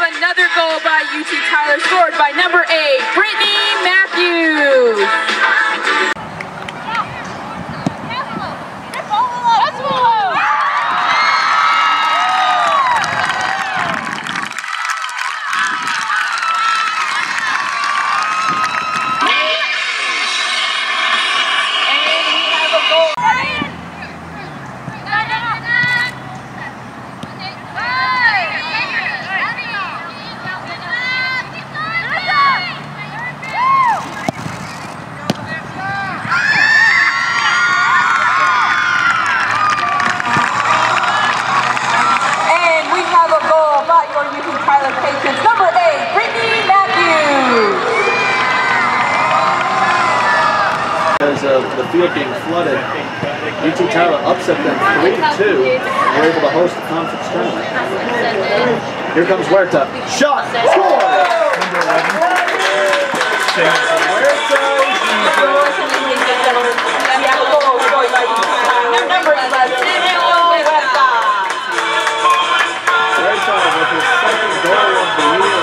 another goal by UT Tyler, scored by number 8, Brittany Matthews. Number 8, Brittany Matthews. Because of the field being flooded, UT Tyler upset them 3-2 and were able to host the conference tournament. Here comes Huerta. Shot! Score! Number 11. Number 11. With his second goal of the year.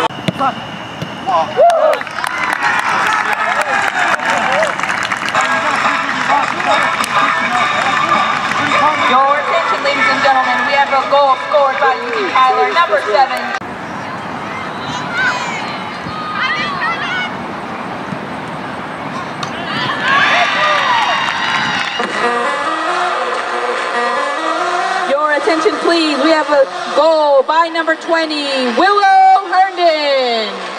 Your attention, ladies and gentlemen, we have a goal scored by UT Tyler, number 7. Attention please, we have a goal by number 20, Willow Herndon.